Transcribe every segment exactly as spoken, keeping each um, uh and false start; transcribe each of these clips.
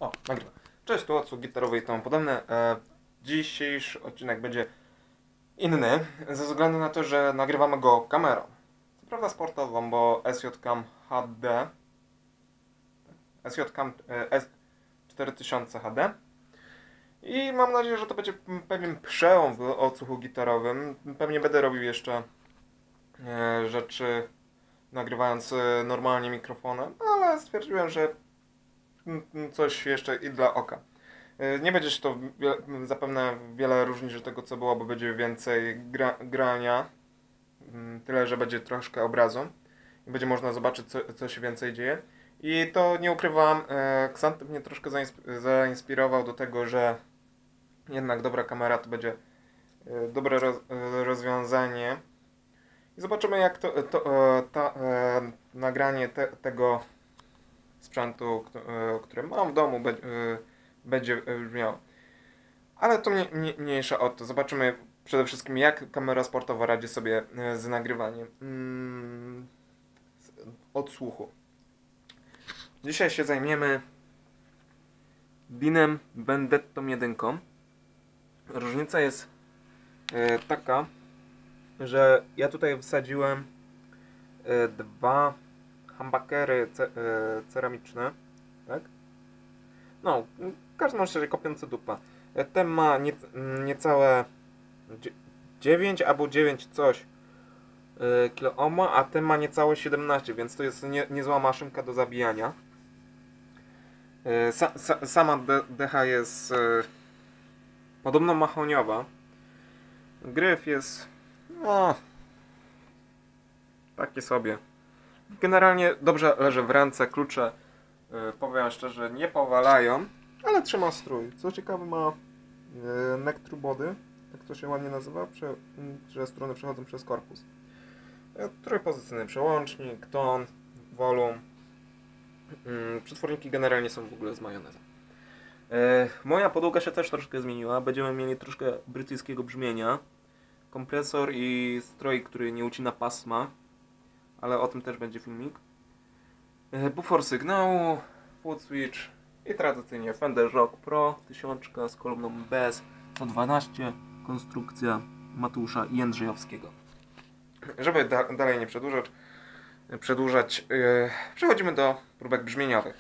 O, nagrywa. Cześć, tu odsłuch gitarowy i tomu podobne. E, dzisiejszy odcinek będzie inny, ze względu na to, że nagrywamy go kamerą. Co prawda sportową, bo S J Cam H D. S J Cam e, S cztery tysiące H D. I mam nadzieję, że to będzie pewien przełom w odsłuchu gitarowym. Pewnie będę robił jeszcze e, rzeczy nagrywając e, normalnie mikrofonem, ale stwierdziłem, że coś jeszcze i dla oka. Nie będzie się to wie, zapewne wiele różnić od tego, co było, bo będzie więcej gra, grania. Tyle, że będzie troszkę obrazu i będzie można zobaczyć, co, co się więcej dzieje. I to nie ukrywam, Xanty mnie troszkę zainspirował do tego, że jednak dobra kamera to będzie dobre roz, rozwiązanie. I zobaczymy, jak to, to, to nagranie te, tego sprzętu, który mam w domu, będzie brzmiało. Ale to mnie, mnie, mniejsza o to. Zobaczymy przede wszystkim, jak kamera sportowa radzi sobie z nagrywaniem mm, odsłuchu. Dzisiaj się zajmiemy Deanem Vendettą jeden. Różnica jest e, taka, że ja tutaj wsadziłem e, dwa humbuckery ce, e, ceramiczne, tak? No, każdy ma szczerze kopiący dupa. Ten ma nie, niecałe dziewięć albo dziewięć coś e, kilo ohma, a ten ma niecałe siedemnaście, więc to jest nie, niezła maszynka do zabijania. E, sa, sa, sama de, decha jest e, podobno mahoniowa. Gryf jest no taki sobie. Generalnie dobrze leży w ręce, klucze yy, powiem szczerze nie powalają, ale trzyma strój. Co ciekawe ma yy, neck through body, jak to się ładnie nazywa, prze, że struny przechodzą przez korpus. Yy, trójpozycyjny przełącznik, ton, volum. Yy, przetworniki generalnie są w ogóle z majonezem. Yy, moja podłoga się też troszkę zmieniła, będziemy mieli troszkę brytyjskiego brzmienia. Kompresor i stroj, który nie ucina pasma, ale o tym też będzie filmik. Bufor sygnału, foot switch i tradycyjnie Fender Rock Pro tysiąc z kolumną B S sto dwanaście, konstrukcja Mateusza Jędrzejowskiego. Żeby da dalej nie przedłużać, przedłużać yy, przechodzimy do próbek brzmieniowych.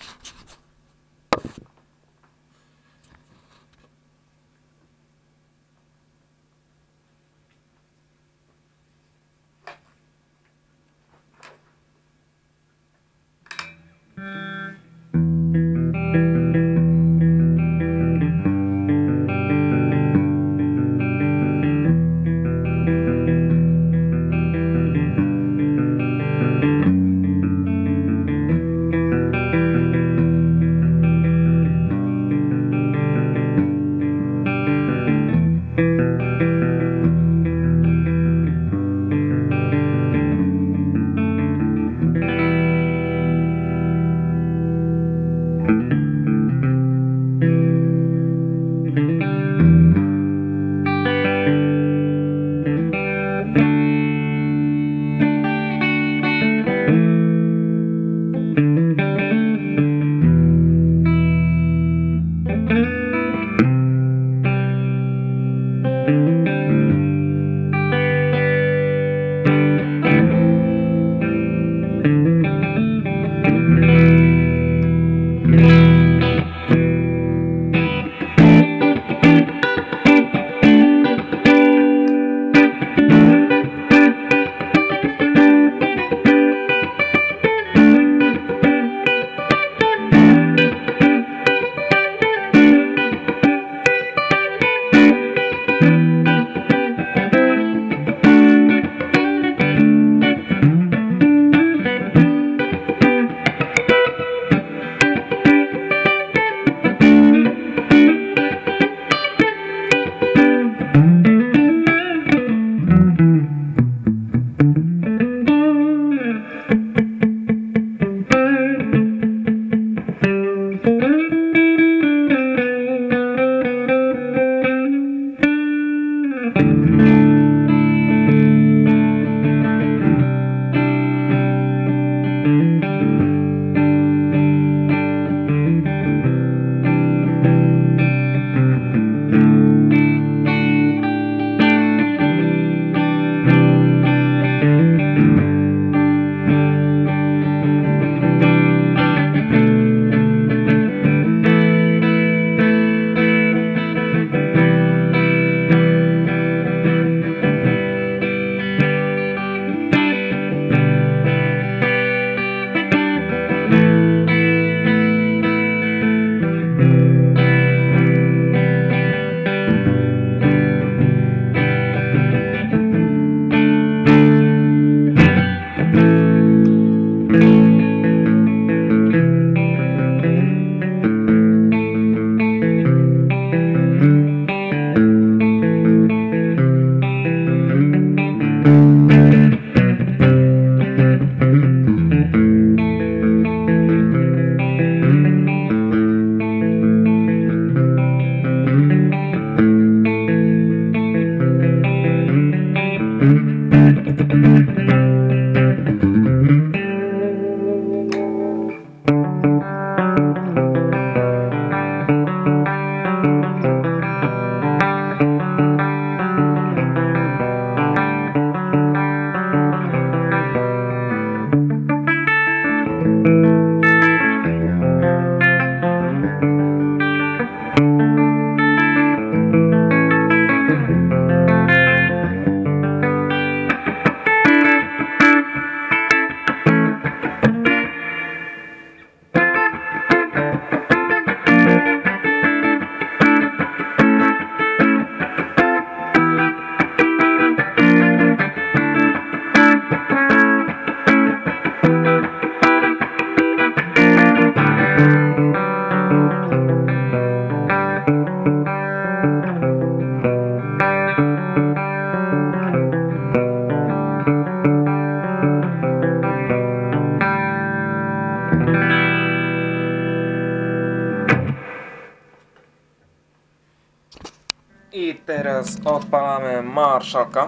I teraz odpalamy marszałka.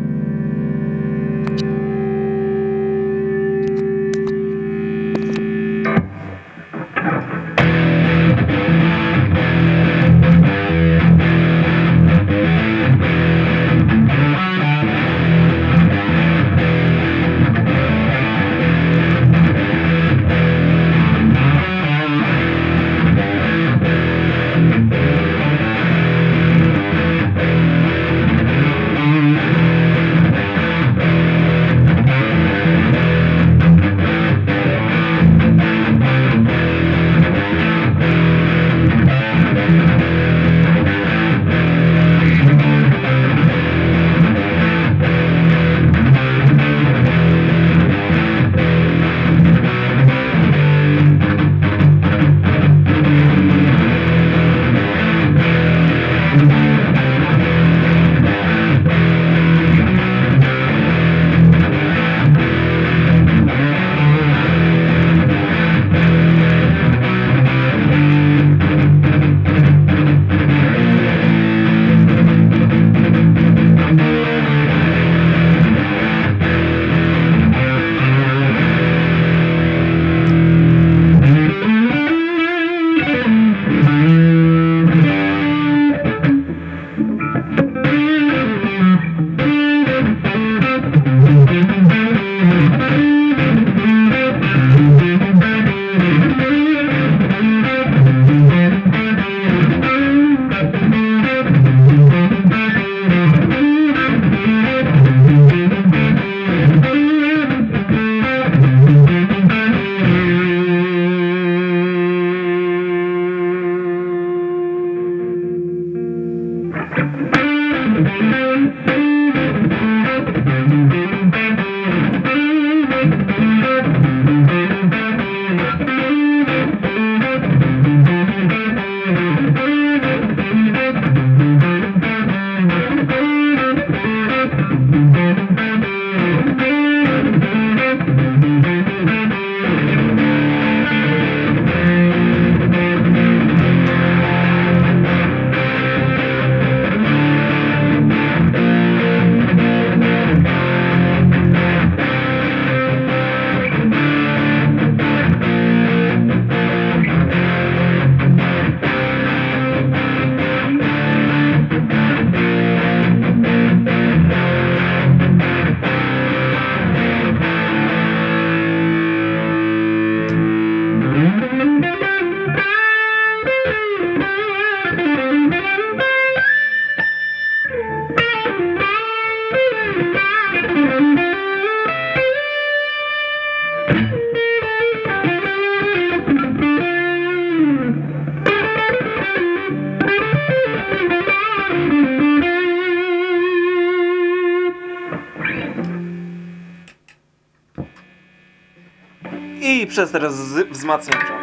I przez teraz wzmacniacza.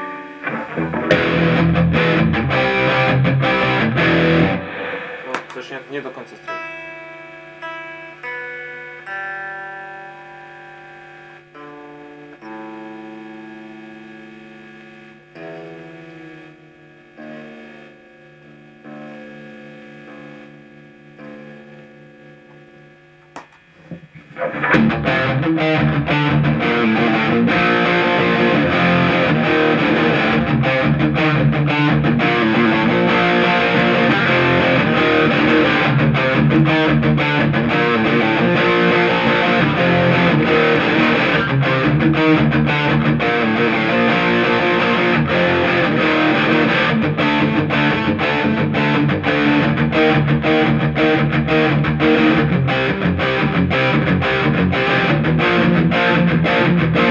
No, też nie, nie do końca strony. Thank you.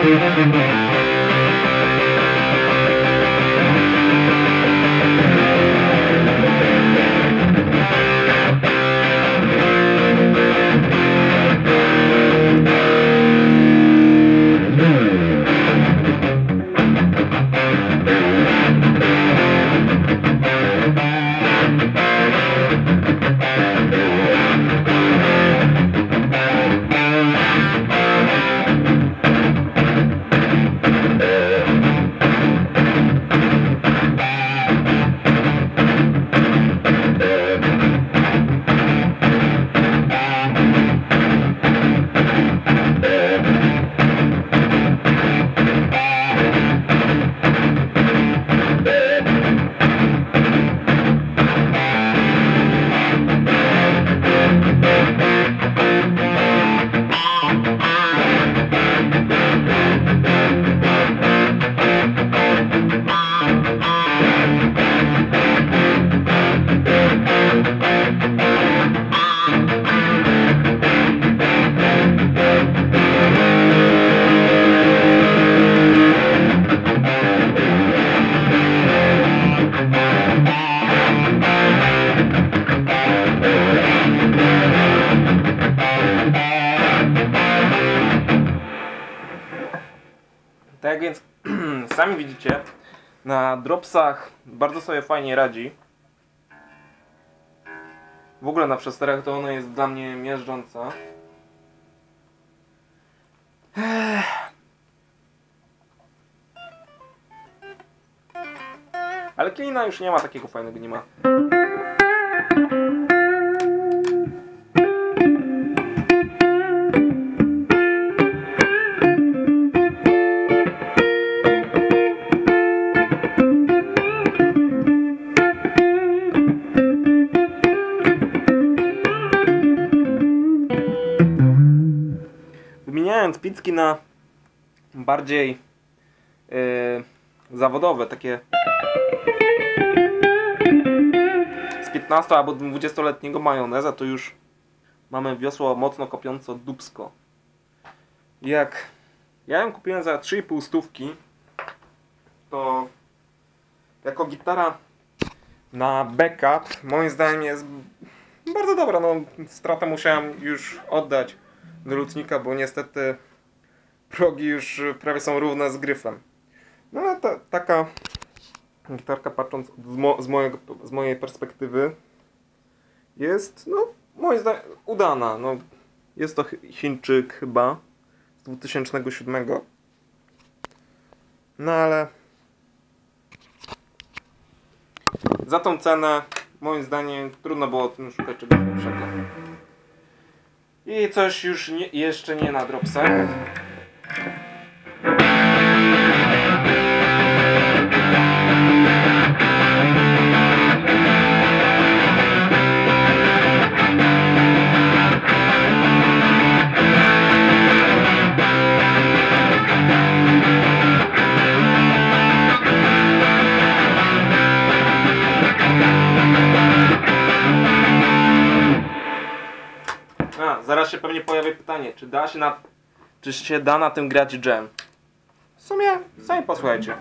Tak więc sami widzicie, na dropsach bardzo sobie fajnie radzi. W ogóle na przesterach to ona jest dla mnie miażdżąca. Ale klina już nie ma takiego fajnego, nie ma. Wymieniając picki na bardziej yy, zawodowe, takie z piętnasto albo dwudziestoletniego majoneza, to już mamy wiosło mocno kopiąco dupsko. Jak ja ją kupiłem za trzy i pół stówki, to jako gitara na backup moim zdaniem jest bardzo dobra. No, stratę musiałem już oddać do lutnika, bo niestety progi już prawie są równe z gryfem. No ale ta, taka gitarka, patrząc z, mo z, mojego, z mojej perspektywy, jest, no, moim zdaniem udana. No, jest to Chińczyk chyba z dwa tysiące siódmego. No ale za tą cenę moim zdaniem trudno było tym szukać czegoś lepszego. I coś już nie, jeszcze nie na dropsach. A, zaraz się pewnie pojawi pytanie, czy da się na, czy się da na tym grać jam? W sumie, sami posłuchajcie.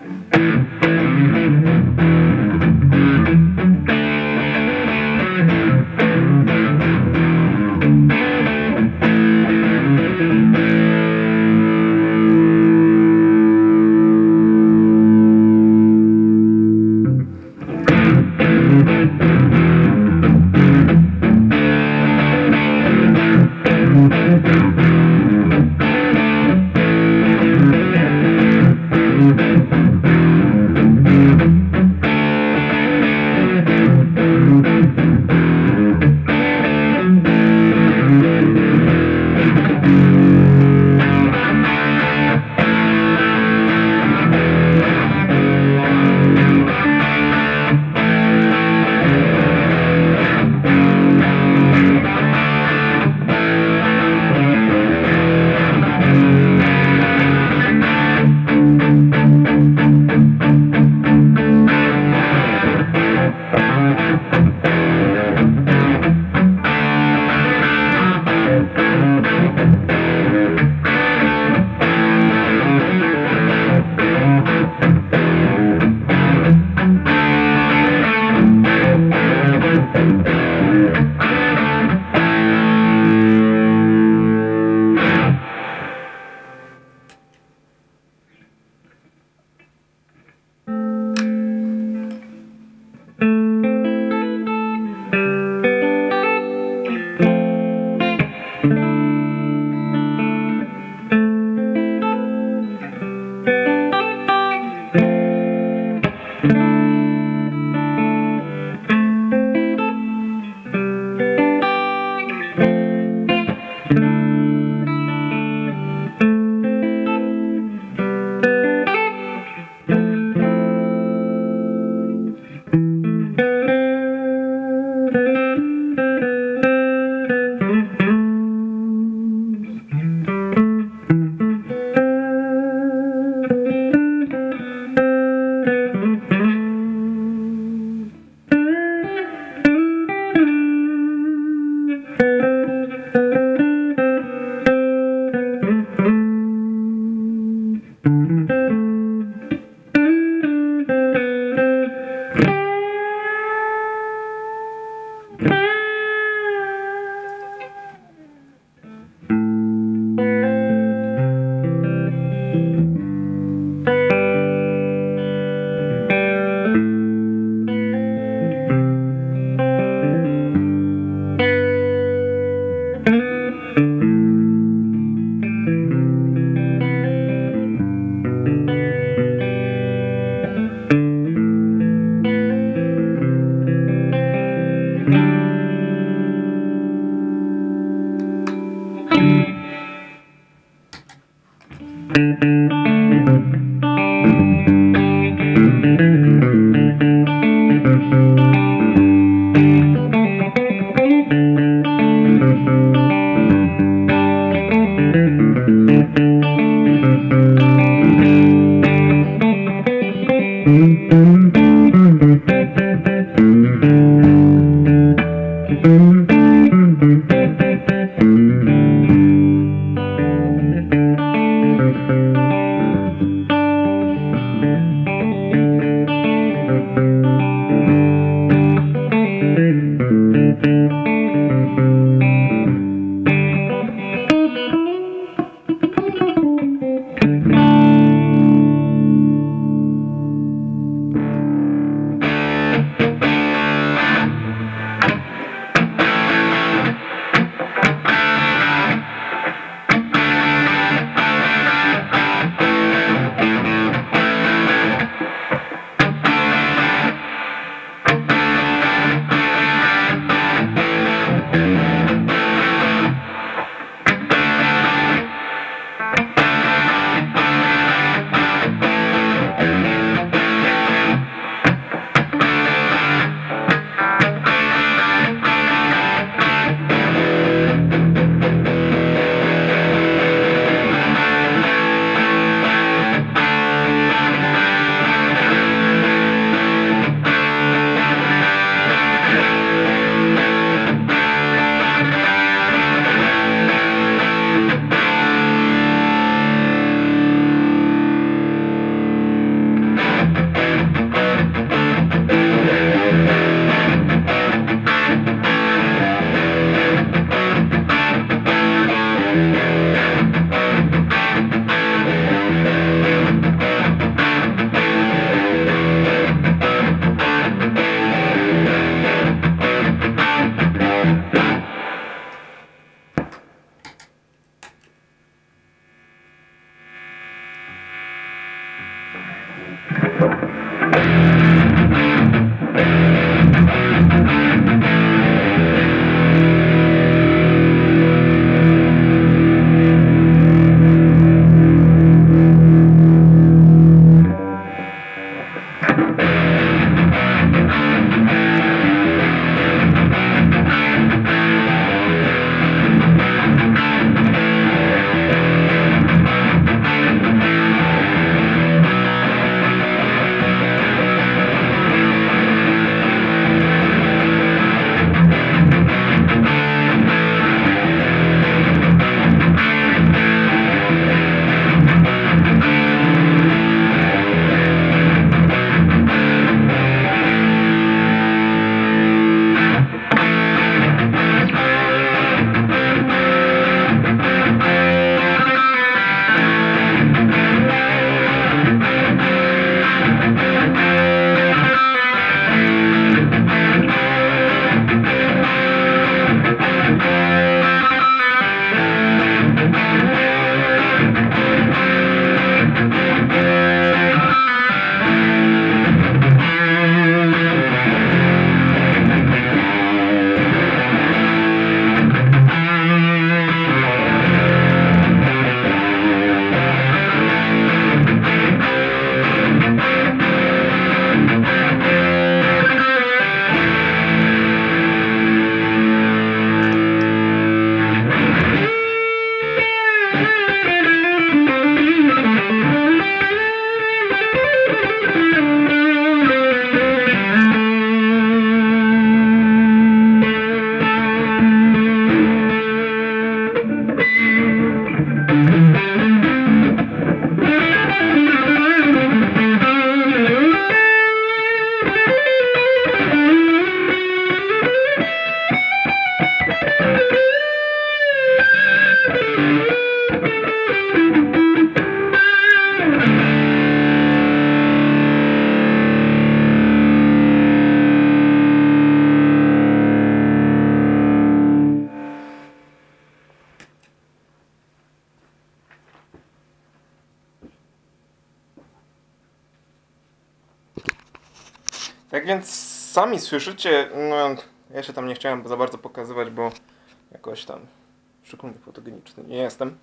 Jak więc sami słyszycie, no ja się tam nie chciałem za bardzo pokazywać, bo jakoś tam szczególnie fotogeniczny nie jestem.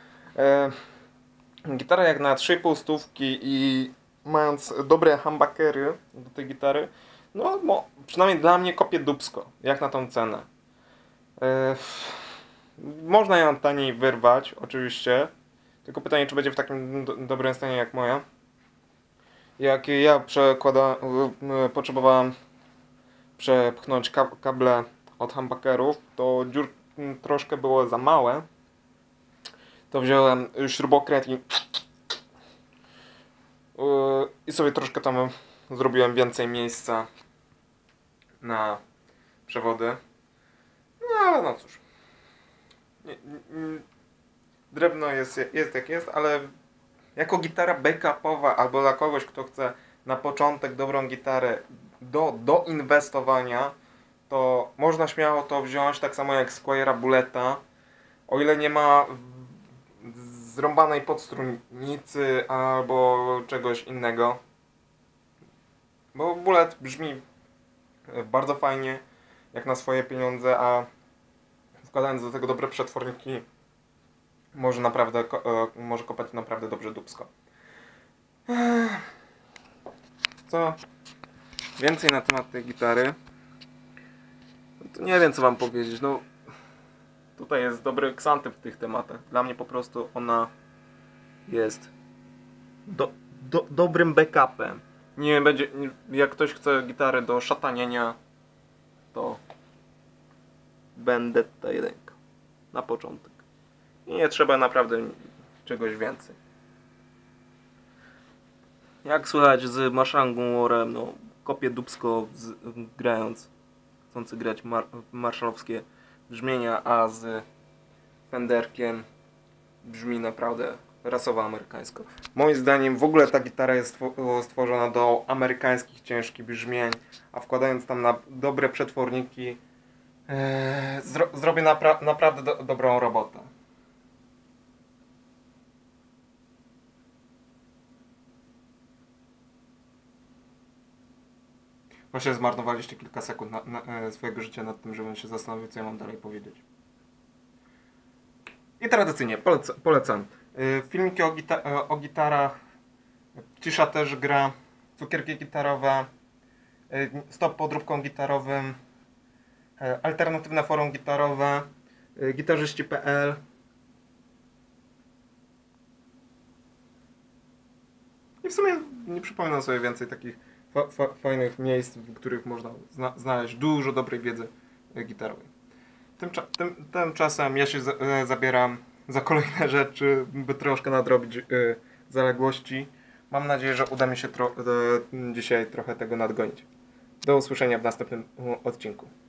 E, gitara jak na trzy i pół stówki i mając dobre humbuckery do tej gitary, no mo, przynajmniej dla mnie kopie dupsko, jak na tą cenę. E, można ją taniej wyrwać, oczywiście, tylko pytanie, czy będzie w takim do, dobrym stanie jak moja. Jak ja przekłada, potrzebowałem przepchnąć kable od humbuckerów, to dziur troszkę było za małe. To wziąłem śrubokręt i, i sobie troszkę tam zrobiłem więcej miejsca na przewody. No ale no cóż. Drewno jest, jest jak jest, ale jako gitara backupowa albo dla kogoś, kto chce na początek dobrą gitarę do, do inwestowania, to można śmiało to wziąć, tak samo jak Squiera Bulleta, o ile nie ma zrąbanej podstrunicy albo czegoś innego. Bo Bullet brzmi bardzo fajnie, jak na swoje pieniądze, a wkładając do tego dobre przetworniki, może naprawdę, może kopać naprawdę dobrze dupsko. Co więcej na temat tej gitary, no to nie wiem, co wam powiedzieć. No, tutaj jest dobry ksantyp w tych tematach. Dla mnie po prostu ona jest do, do, dobrym backupem. Nie będzie, jak ktoś chce gitarę do szatanienia, to będę ta jedynka na początek. I nie trzeba naprawdę czegoś więcej. Jak słychać z Marshallem Gunworem, no kopię dupsko z, grając, chcący grać mar marszałowskie brzmienia, a z Fenderkiem brzmi naprawdę rasowo amerykańsko. Moim zdaniem w ogóle ta gitara jest stworzona do amerykańskich ciężkich brzmień, a wkładając tam na dobre przetworniki yy, zro zrobię napra naprawdę do dobrą robotę. właśnie zmarnowaliście kilka sekund na, na, e, swojego życia nad tym, żebym się zastanowił, co ja mam dalej powiedzieć. I tradycyjnie poleca, polecam. E, filmiki o, gita e, o gitarach, Cisza też gra, cukierki gitarowe, e, stop podróbką gitarowym, e, alternatywne forum gitarowe, e, gitarzyści kropka pe el. I w sumie nie przypominam sobie więcej takich fa fa fajnych miejsc, w których można zna znaleźć dużo dobrej wiedzy gitarowej. Tymcza tym, tymczasem ja się za e, zabieram za kolejne rzeczy, by troszkę nadrobić e, zaległości. Mam nadzieję, że uda mi się tro e, dzisiaj trochę tego nadgonić. Do usłyszenia w następnym odcinku.